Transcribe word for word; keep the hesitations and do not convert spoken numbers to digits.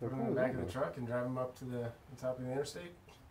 put them in the back of the truck and drive them up to the, the top of the interstate.